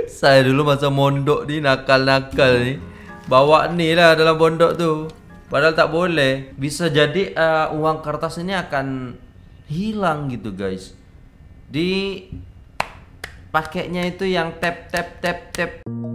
Saya dulu masa mondok nih nakal-nakal nih. Bawa nih lah dalam pondok tuh. Padahal tak boleh. Bisa jadi uang kertas ini akan hilang gitu guys. Di pakainya itu yang tap tap tap tap.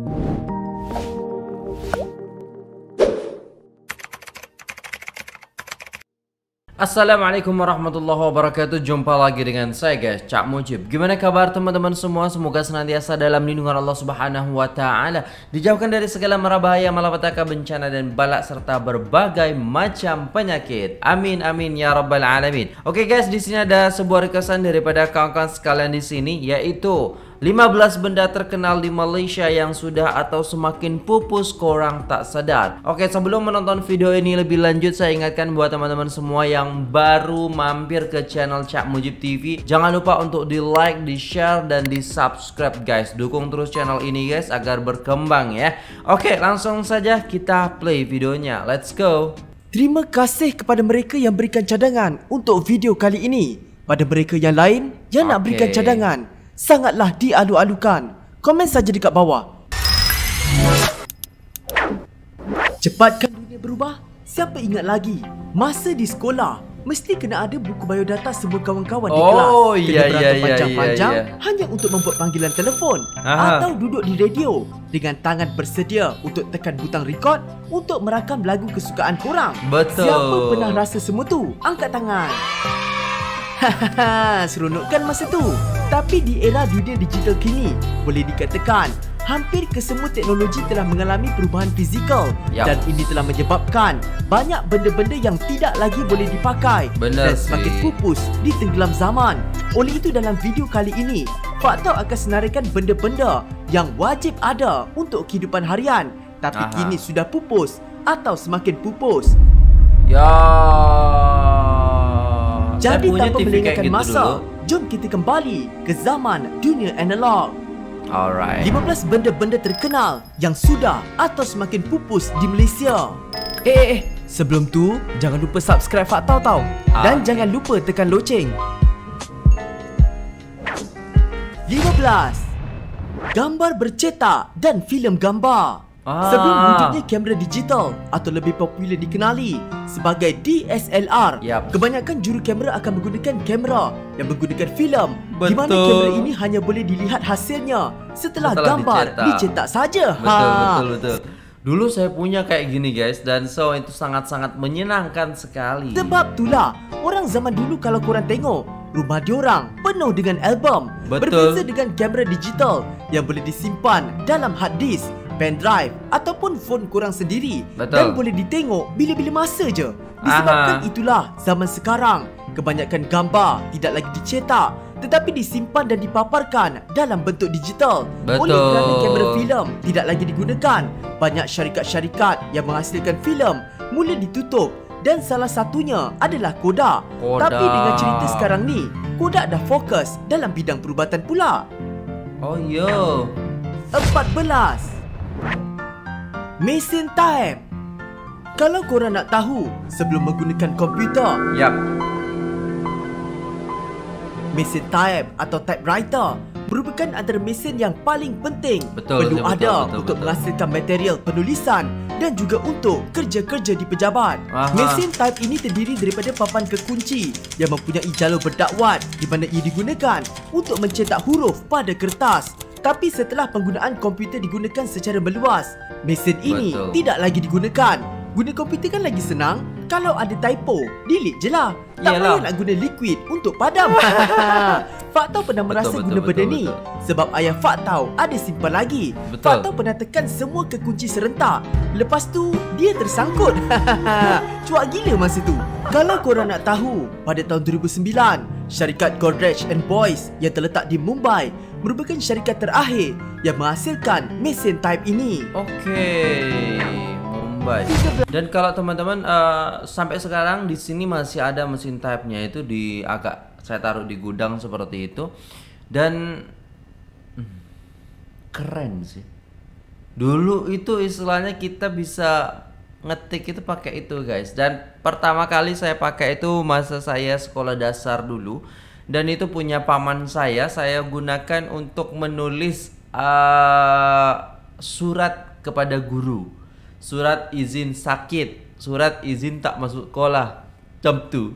Assalamualaikum warahmatullahi wabarakatuh. Jumpa lagi dengan saya guys, Cak Mujib. Gimana kabar teman-teman semua? Semoga senantiasa dalam lindungan Allah Subhanahu wa taala, dijauhkan dari segala mara bahaya, malapetaka, bencana dan balak serta berbagai macam penyakit. Amin amin ya rabbal alamin. Oke guys, di sini ada sebuah requestan daripada kawan-kawan sekalian di sini, yaitu 15 benda terkenal di Malaysia yang sudah atau semakin pupus korang tak sadar. Oke, sebelum menonton video ini lebih lanjut, saya ingatkan buat teman-teman semua yang baru mampir ke channel Cak Mujib TV, jangan lupa untuk di like, di share, dan di subscribe guys. Dukung terus channel ini guys agar berkembang ya. Oke, langsung saja kita play videonya. Let's go. Terima kasih kepada mereka yang berikan cadangan untuk video kali ini. Pada mereka yang lain yang nak berikan cadangan, sangatlah dialu-alukan. Komen saja dekat bawah. Cepatkan dunia berubah. Siapa ingat lagi masa di sekolah mesti kena ada buku biodata semua kawan-kawan di kelas. Kena berantem panjang-panjang hanya untuk membuat panggilan telefon. Atau duduk di radio dengan tangan bersedia untuk tekan butang record untuk merakam lagu kesukaan korang. Betul. Siapa pernah rasa semua tu? Angkat tangan. Hahaha, seronok kan masa tu? Tapi di era dunia digital kini, boleh dikatakan hampir kesemua teknologi telah mengalami perubahan fizikal. Dan ini telah menyebabkan banyak benda-benda yang tidak lagi boleh dipakai dan semakin pupus ditenggelam zaman. Oleh itu dalam video kali ini, Pak Tau akan senaraikan benda-benda yang wajib ada untuk kehidupan harian tapi kini sudah pupus atau semakin pupus. Jadi tanpa melengahkan masa, jom kita kembali ke zaman dunia analog. Alright. 15 benda-benda terkenal yang sudah atau semakin pupus di Malaysia. Sebelum tu, jangan lupa subscribe Pak Tau tau. Dan jangan lupa tekan loceng. 15. Gambar bercetak dan filem gambar. Sebelum wujudnya kamera digital atau lebih popular dikenali sebagai DSLR, kebanyakan juru kamera akan menggunakan kamera yang menggunakan filem, di mana kamera ini hanya boleh dilihat hasilnya setelah gambar dicetak saja. Betul. Dulu saya punya kayak gini guys, dan so itu sangat-sangat menyenangkan sekali. Sebab itulah orang zaman dulu kalau korang tengok, rumah diorang penuh dengan album. Berbeza dengan kamera digital yang boleh disimpan dalam hard disk, pendrive ataupun phone korang sendiri. Dan boleh ditengok bila-bila masa je. Disebabkan itulah zaman sekarang kebanyakan gambar tidak lagi dicetak tetapi disimpan dan dipaparkan dalam bentuk digital. Oleh kerana kamera filem tidak lagi digunakan, banyak syarikat-syarikat yang menghasilkan filem mula ditutup dan salah satunya adalah Kodak. Tapi dengan cerita sekarang ni, Kodak dah fokus dalam bidang perubatan pula. 14. Mesin type. Kalau korang nak tahu sebelum menggunakan komputer, mesin type atau typewriter merupakan antara mesin yang paling penting perlu ada untuk menghasilkan material penulisan dan juga untuk kerja-kerja di pejabat. Mesin type ini terdiri daripada papan kekunci yang mempunyai jalur berdakwat di mana ia digunakan untuk mencetak huruf pada kertas. Tapi setelah penggunaan komputer digunakan secara meluas, mesin ini tidak lagi digunakan. Guna komputer kan lagi senang. Kalau ada typo, delete je lah. Tak payah nak guna liquid untuk padam. Fak Tau pernah merasa guna benda ni sebab ayah Fak Tau ada simpan lagi. Fak Tau pernah tekan semua kekunci serentak. Lepas tu, dia tersangkut. Cuak gila masa tu. Kalau korang nak tahu, pada tahun 2009, syarikat Godrej & Boyce yang terletak di Mumbai merupakan syarikat terakhir yang menghasilkan mesin type ini. Mumbai. Dan kalau teman-teman sampai sekarang di sini masih ada mesin type-nya itu saya taruh di gudang seperti itu. Dan keren sih. Dulu itu istilahnya kita bisa ngetik itu pakai itu guys. Dan pertama kali saya pakai itu masa saya sekolah dasar dulu. Dan itu punya paman saya gunakan untuk menulis surat kepada guru, surat izin sakit, surat izin tak masuk sekolah. Macam tu.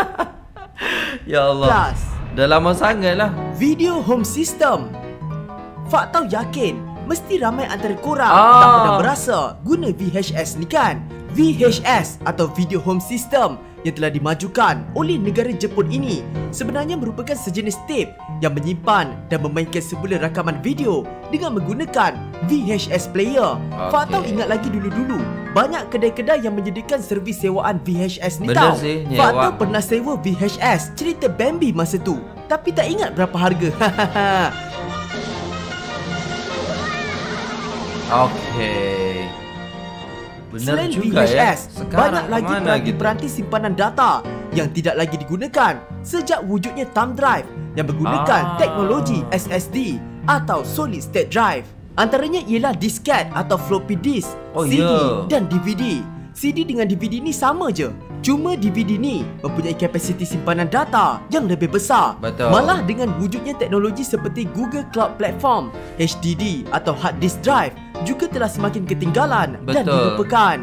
Ya Allah. Plus, dah lama sangat lah. video home system. Fak tahu yakin mesti ramai antara korang tak pernah berasa guna VHS ni kan? VHS atau video home system yang telah dimajukan oleh negara Jepun ini sebenarnya merupakan sejenis tape yang menyimpan dan memainkan semula rakaman video dengan menggunakan VHS player. Fak tahu ingat lagi dulu-dulu banyak kedai-kedai yang menyediakan servis sewaan VHS ni. Bener tau. sih, Fak nyewa. tahu pernah sewa VHS cerita Bambi masa tu, tapi tak ingat berapa harga. Okey. Benar Selain juga VHS, ya. Sekarang banyak lagi kemana peranti-peranti simpanan data yang tidak lagi digunakan sejak wujudnya thumb drive yang menggunakan teknologi SSD atau solid state drive. Antaranya ialah disket atau floppy disk, CD dan DVD. CD dengan DVD ni sama je, cuma DVD ni mempunyai kapasiti simpanan data yang lebih besar. Betul. Malah dengan wujudnya teknologi seperti Google Cloud Platform, HDD atau hard disk drive juga telah semakin ketinggalan dan dilupakan.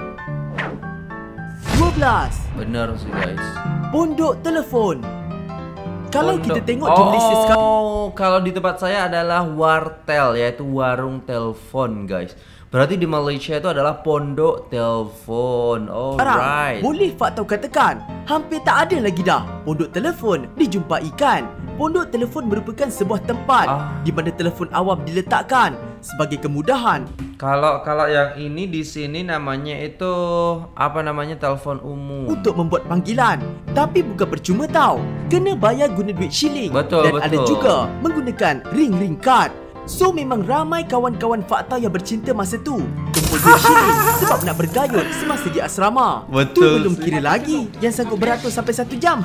12. Benar sih guys. Pondok telefon. Kalau kita tengok di Malaysia sekarang, kalau di tempat saya adalah wartel, yaitu warung telefon guys. Berarti di Malaysia itu adalah pondok telefon. Alright. boleh Fak tahu katakan hampir tak ada lagi dah pondok telefon dijumpai. Pondok telefon merupakan sebuah tempat di mana telefon awam diletakkan sebagai kemudahan. Kalau yang ini di sini namanya itu apa namanya, telefon umum. Untuk membuat panggilan. Tapi bukan percuma tau. Kena bayar guna duit shilling. Dan ada juga menggunakan ring card. So memang ramai kawan-kawan fakta yang bercinta masa tu kumpul duit shilling sebab nak bergayut semasa di asrama. Tu belum kira lagi yang sanggup beratur sampai 1 jam.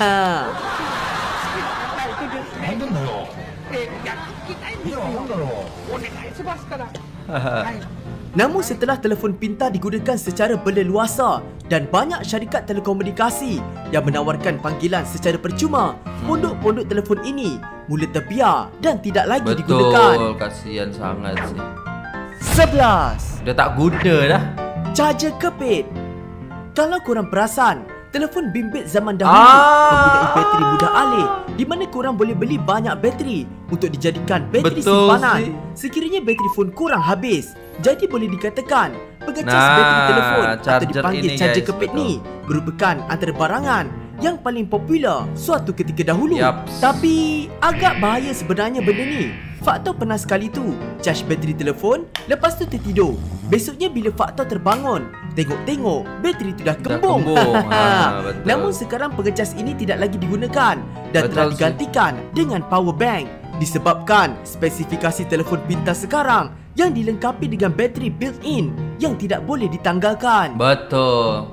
Namun setelah telefon pintar digunakan secara berleluasa dan banyak syarikat telekomunikasi yang menawarkan panggilan secara percuma, pondok-pondok telefon ini mula terbiar dan tidak lagi digunakan. Betul, kasihan sangat sih. 11. Dah tak guna dah. Charger kepit. Kalau korang perasan, telefon bimbit zaman dahulu mempunyai bateri mudah alih, di mana korang boleh beli banyak bateri untuk dijadikan bateri simpanan sekiranya bateri phone korang habis. Jadi boleh dikatakan pengecas bateri telefon atau dipanggil charger kepit ni merupakan antara barangan yang paling popular suatu ketika dahulu. Tapi agak bahaya sebenarnya benda ni. Fakta pernah sekali tu charge bateri telefon, lepas tu tertidur. Besoknya bila Fakta terbangun, tengok-tengok bateri tu dah kembung. Namun sekarang pengecas ini tidak lagi digunakan dan telah digantikan dengan power bank disebabkan spesifikasi telefon pintar sekarang yang dilengkapi dengan bateri built-in yang tidak boleh ditanggalkan. Betul.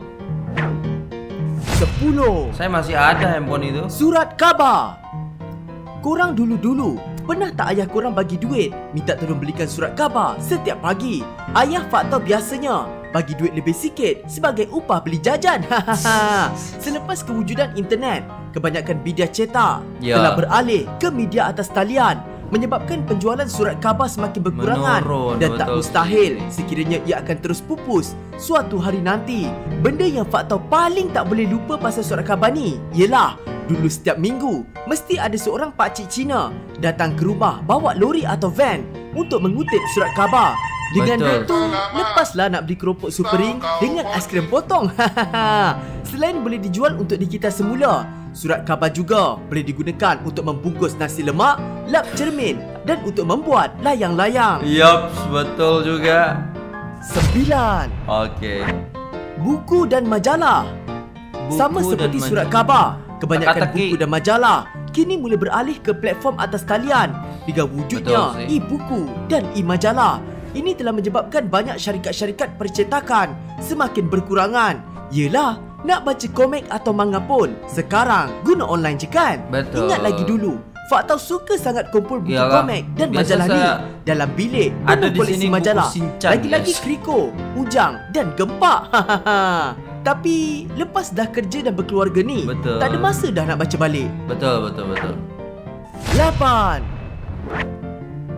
10. Saya masih ada handphone itu. Surat khabar. Korang dulu-dulu pernah tak ayah korang bagi duit minta tolong belikan surat khabar setiap pagi? Ayah Fakta biasanya bagi duit lebih sikit sebagai upah beli jajan. Selepas kewujudan internet, kebanyakan media cetak telah beralih ke media atas talian, menyebabkan penjualan surat khabar semakin berkurangan dan tak mustahil sekiranya ia akan terus pupus suatu hari nanti. Benda yang Fakta paling tak boleh lupa pasal surat khabar ni ialah dulu setiap minggu mesti ada seorang pakcik Cina datang ke rumah bawa lori atau van untuk mengutip surat khabar. Dengan duit tu, lepaslah nak beli keropok supering dengan aiskrim potong. Selain boleh dijual untuk dikitar semula, surat khabar juga boleh digunakan untuk membungkus nasi lemak, lap cermin dan untuk membuat layang-layang. Yup, betul juga. 9. Okey. Buku dan majalah. Sama seperti surat khabar, kebanyakan buku dan majalah kini mula beralih ke platform atas talian dengan wujudnya e-buku dan e-majalah. Ini telah menyebabkan banyak syarikat-syarikat percetakan semakin berkurangan. Yelah, nak baca komik atau manga pun sekarang guna online je kan? Betul. Ingat lagi dulu, Fakta suka sangat kumpul buku komik dan majalah ni dalam bilik ada di koleksi sini majalah. Shinchan, Lagi-lagi Kriko, Ujang dan Gempak. Tapi lepas dah kerja dan berkeluarga ni, tak ada masa dah nak baca balik. Betul. 8.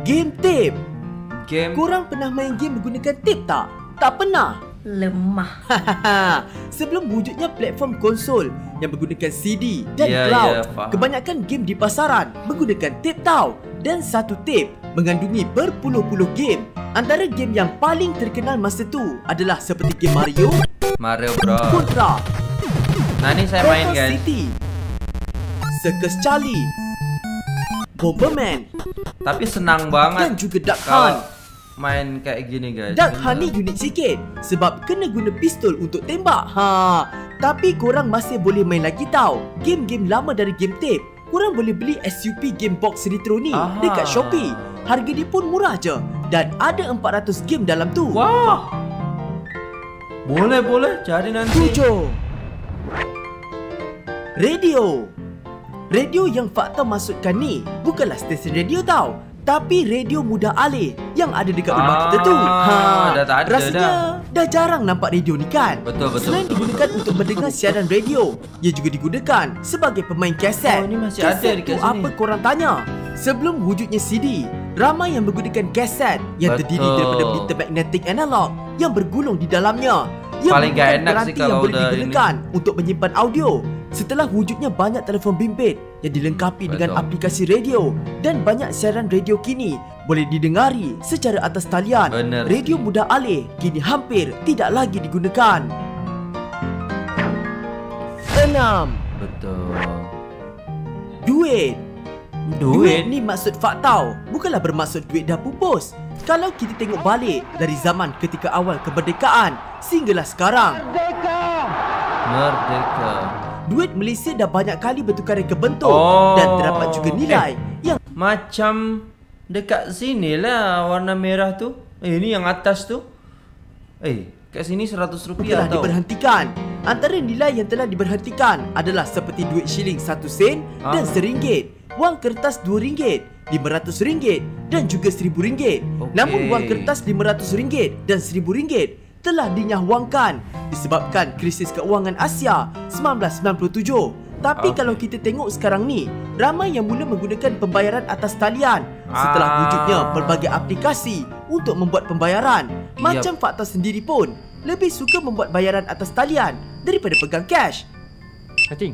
Game tape. Game. Korang pernah main game menggunakan tape tak? Tak pernah? Lemah. Sebelum wujudnya platform konsol yang menggunakan CD dan Ya, cloud, ya, faham. kebanyakan game di pasaran menggunakan tape tau. Dan satu tape mengandungi berpuluh-puluh game. Antara game yang paling terkenal masa tu adalah seperti game Mario Bros. Contra, Nah ini saya main Battle guys. City, Circus Charlie, Bomberman, Tapi senang dan banget juga Duck kalau Hunt. main kayak gini guys. Duck Hunt ni unik sikit sebab kena guna pistol untuk tembak. Tapi korang masih boleh main lagi tau game-game lama dari game tape. Korang boleh beli SUP Game Box Retro ni dekat Shopee. Harga dia pun murah je dan ada 400 game dalam tu. Wah. Boleh cari nanti. 7. Radio. Radio yang Fakta maksudkan ni bukanlah stesen radio tau, tapi radio mudah alih yang ada dekat rumah kita tu. Dah tak ada rasanya dah jarang nampak radio ni kan? Betul. Selain digunakan untuk mendengar siaran radio, ia juga digunakan sebagai pemain kaset. Oh, ini masih ada Kaset dekat tu sini. apa korang tanya? Sebelum wujudnya CD, ramai yang menggunakan kaset yang terdiri Betul. daripada meter magnetik analog yang bergulung di dalamnya. Yang Paling gak bukan enak sih peranti yang kalau boleh udah digunakan untuk menyimpan audio. Setelah wujudnya banyak telefon bimbit yang dilengkapi dengan Betul. aplikasi radio dan banyak siaran radio kini boleh didengari secara atas talian. Bener Radio sih. mudah alih kini hampir tidak lagi digunakan. 6. Betul. Duit. Duit. ni maksud faktau, bukanlah bermaksud duit dah pupus. Kalau kita tengok balik dari zaman ketika awal kemerdekaan sehinggalah sekarang, Merdeka. duit Malaysia dah banyak kali bertukar reka bentuk Oh. dan terdapat juga nilai yang Macam dekat sini lah warna merah tu. Ini yang atas tu. Kat sini RM100 telah tau. diberhentikan. Antara nilai yang telah diberhentikan adalah seperti duit shilling 1 sen dan RM1, wang kertas RM2, RM500 dan juga RM1000. Okey. Namun wang kertas RM500 dan RM1000 telah dinyahwangkan disebabkan krisis keuangan Asia 1997. Tapi Okey. kalau kita tengok sekarang ni, ramai yang mula menggunakan pembayaran atas talian setelah wujudnya pelbagai aplikasi untuk membuat pembayaran. Macam Fakta sendiri pun lebih suka membuat bayaran atas talian daripada pegang cash. Cacing.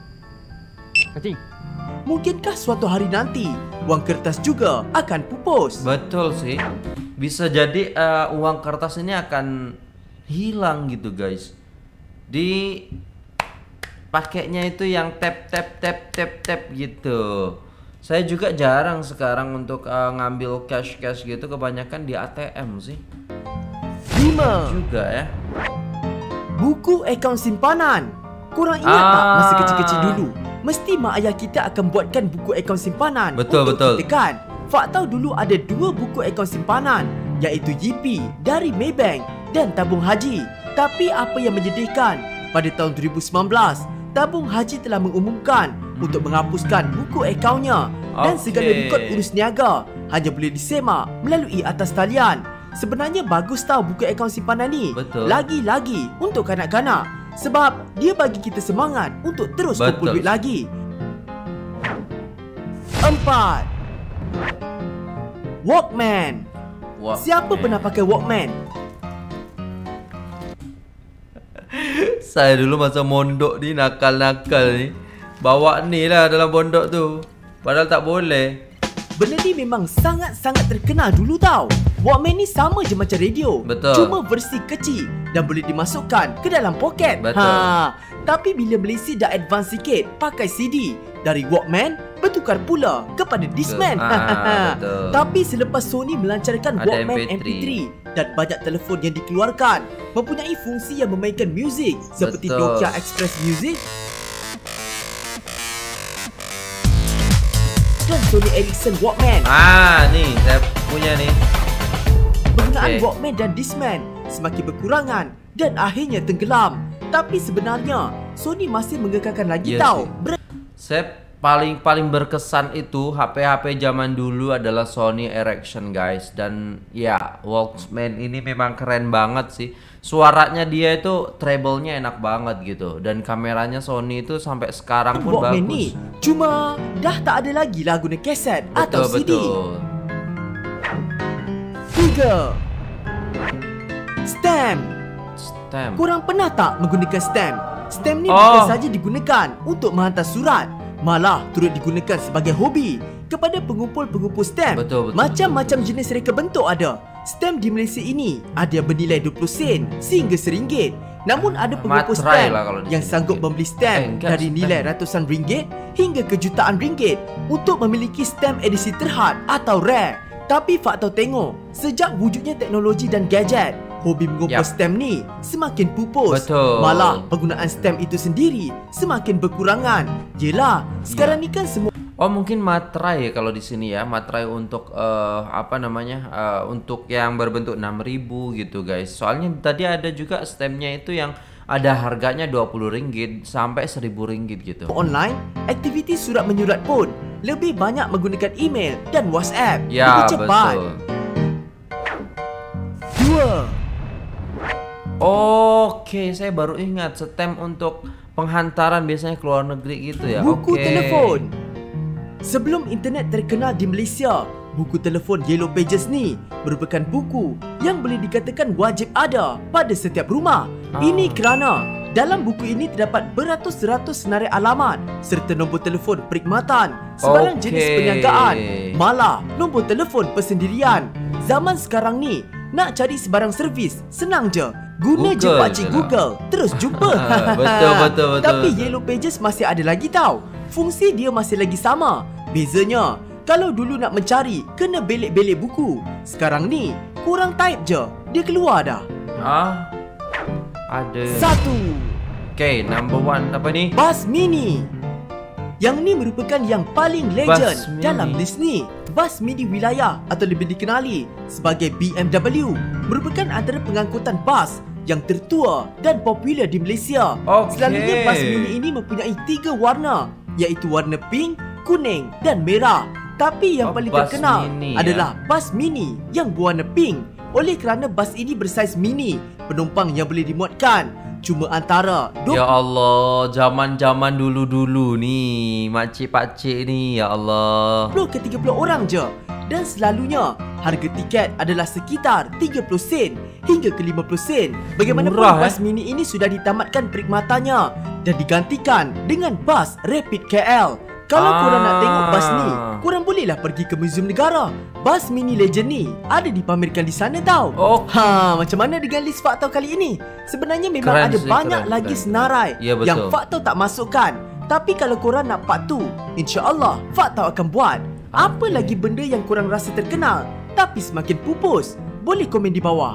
Mungkinkah suatu hari nanti wang kertas juga akan pupus? Betul sih. Bisa jadi uang kertas ini akan hilang gitu guys. Di pakainya itu yang tap gitu. Saya juga jarang sekarang untuk ngambil cash gitu, kebanyakan di ATM sih. 5. Juga ya. Buku akaun simpanan. Korang ingat tak masa kecil-kecil dulu, mesti mak ayah kita akan buatkan buku akaun simpanan Betul, untuk betul. kita kan? Fakta dulu ada 2 buku akaun simpanan, iaitu YP dari Maybank dan Tabung Haji. Tapi apa yang menyedihkan, pada tahun 2019, Tabung Haji telah mengumumkan untuk menghapuskan buku akaunnya dan segala rekod urus niaga hanya boleh disemak melalui atas talian. Sebenarnya bagus tau buku akaun simpanan ni. Betul. Lagi-lagi untuk kanak-kanak sebab dia bagi kita semangat untuk terus kumpul Betul. duit lagi. 4. Walkman. Wah, Siapa pernah pakai Walkman? Saya dulu masa mondok ni nakal-nakal ni, bawa ni lah dalam pondok tu. Padahal tak boleh. Benda ni memang sangat-sangat terkenal dulu tau. Walkman ni sama je macam radio, Betul. cuma versi kecil dan boleh dimasukkan ke dalam poket. Betul. Tapi bila Malaysia dah advance sikit pakai CD, dari Walkman bertukar pula kepada Discman. Betul. Tapi selepas Sony melancarkan Ada Walkman MP3. MP3 dan banyak telefon yang dikeluarkan mempunyai fungsi yang memainkan muzik seperti Betul. Nokia Express Music dan Sony Ericsson Walkman. Ni saya punya ni. Penggunaan Okey. Walkman dan Discman semakin berkurangan dan akhirnya tenggelam. Tapi sebenarnya Sony masih mengekalkan lagi Ya tau. sih. Saya paling berkesan itu HP-HP zaman dulu adalah Sony Ericsson guys. Dan ya Walkman ini memang keren banget sih. Suaranya dia itu treble-nya enak banget gitu. Dan kameranya Sony itu sampai sekarang pun Walkman bagus. ni cuma dah tak ada lagi lah guna kaset atau CD. Betul. 3. Stamp. Stamp. Korang pernah tak menggunakan stamp? Stamp ni bukan saja digunakan untuk menghantar surat, malah turut digunakan sebagai hobi kepada pengumpul-pengumpul stamp. Betul. Macam-macam jenis reka bentuk ada. Stamp di Malaysia ini ada yang bernilai 20 sen sehingga RM1. Namun ada pengumpul stamp yang sanggup membeli stamp dari nilai ratusan ringgit hingga ke jutaan ringgit untuk memiliki stamp edisi terhad atau rare. Tapi fakta tengok, sejak wujudnya teknologi dan gadget, hobi mengumpul stamp ni semakin pupus. Malah penggunaan stamp itu sendiri semakin berkurangan. Yelah, sekarang ni kan semua mungkin materai ya kalau di sini ya, materai untuk untuk yang berbentuk 6.000 gitu guys. Soalnya tadi ada juga stampnya itu yang ada harganya RM20 sampai RM1.000 gitu. Online, aktiviti surat menyurat pun lebih banyak menggunakan email dan WhatsApp. Ya, lebih cepat. betul. 2. Oke, saya baru ingat stamp untuk penghantaran biasanya ke luar negeri gitu ya. Buku telefon. Sebelum internet terkenal di Malaysia, buku telefon Yellow Pages ni merupakan buku yang boleh dikatakan wajib ada pada setiap rumah. Ini kerana dalam buku ini terdapat beratus-ratus senarai alamat serta nombor telefon perkhidmatan, sebarang jenis perniagaan, malah nombor telefon persendirian. Zaman sekarang ni, nak cari sebarang servis senang je. Guna je pakcik Google, terus jumpa. Betul. Tapi Yellow Pages masih ada lagi tau. Fungsi dia masih lagi sama. Bezanya, kalau dulu nak mencari, kena belik-belik buku. Sekarang ni, kurang type je, dia keluar dah. Ada 1. Okay, number 1 apa ni? Bus Mini. Yang ni merupakan yang paling legend dalam list ni. Bus Mini Wilayah atau lebih dikenali sebagai BMW merupakan antara pengangkutan bas yang tertua dan popular di Malaysia. Selalunya bas mini ini mempunyai 3 warna, iaitu warna pink, kuning dan merah. Tapi yang paling terkenal adalah bas mini yang berwarna pink. Oleh kerana bas ini bersaiz mini, penumpang yang boleh dimuatkan cuma antara Ya Allah, zaman-zaman dulu-dulu ni, makcik-pakcik ni, ya Allah, 20 ke 30 orang je. Dan selalunya harga tiket adalah sekitar 30 sen hingga ke 50 sen. Bagaimanapun bas mini ini sudah ditamatkan perkhidmatannya dan digantikan dengan bas Rapid KL. Kalau korang nak tengok bas ni, korang bolehlah pergi ke Museum Negara. Bas mini legend ni ada dipamerkan di sana tau. Macam mana dengan list fakta kali ini? Sebenarnya memang ada banyak lagi senarai yang fakta tak masukkan. Tapi kalau korang nak part 2, insya-Allah fakta akan buat. Apa lagi benda yang korang rasa terkenal tapi semakin pupus? Boleh komen di bawah.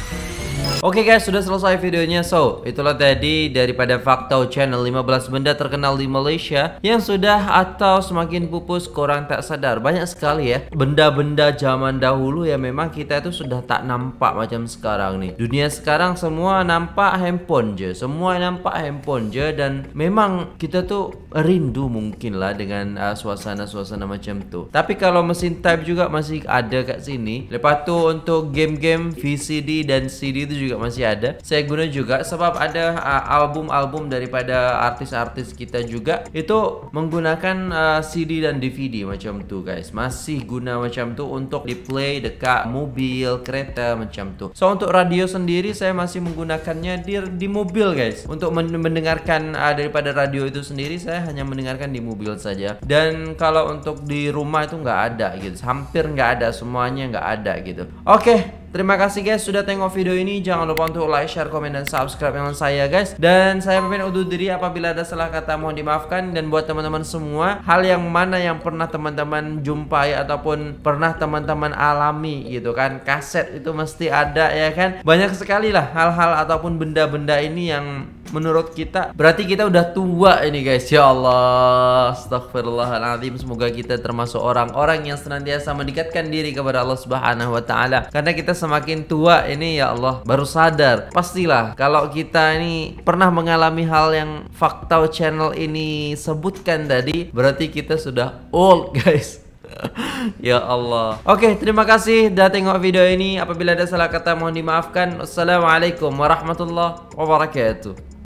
Oke guys, sudah selesai videonya. So, itulah tadi daripada Fakta Channel 15 benda terkenal di Malaysia yang sudah atau semakin pupus korang tak sadar. Banyak sekali ya benda-benda zaman dahulu yang memang kita itu sudah tak nampak macam sekarang nih. Dunia sekarang semua nampak handphone je. Semua nampak handphone je. Dan memang kita tuh rindu mungkin lah dengan suasana-suasana macam tu. Tapi kalau mesin type juga masih ada kat sini. Lepas tu untuk game-game VCD dan CD itu juga masih ada. Saya guna juga sebab ada album-album daripada artis-artis kita juga itu menggunakan CD dan DVD macam tu guys. Masih guna macam tu untuk di play dekat mobil, kereta macam tu. So untuk radio sendiri saya masih menggunakannya di mobil guys. Untuk mendengarkan daripada radio itu sendiri saya hanya mendengarkan di mobil saja. Dan kalau untuk di rumah itu nggak ada gitu. Hampir nggak ada, semuanya nggak ada gitu. Oke. Terima kasih guys sudah tengok video ini. Jangan lupa untuk like, share, komen, dan subscribe channel saya guys. Dan saya pamit undur diri. Apabila ada salah kata mohon dimaafkan. Dan buat teman-teman semua, hal yang mana yang pernah teman-teman jumpai ataupun pernah teman-teman alami gitu kan, kaset itu mesti ada ya kan. Banyak sekali lah hal-hal ataupun benda-benda ini yang menurut kita berarti kita udah tua ini guys. Ya Allah, astagfirullahaladzim. Semoga kita termasuk orang-orang yang senantiasa mendekatkan diri kepada Allah Subhanahu wa Ta'ala. Karena kita semakin tua ini ya Allah baru sadar. Pastilah kalau kita ini pernah mengalami hal yang Fakta Channel ini sebutkan tadi, berarti kita sudah old guys. Ya Allah. Oke, terima kasih sudah tengok video ini. Apabila ada salah kata mohon dimaafkan. Wassalamualaikum warahmatullahi wabarakatuh.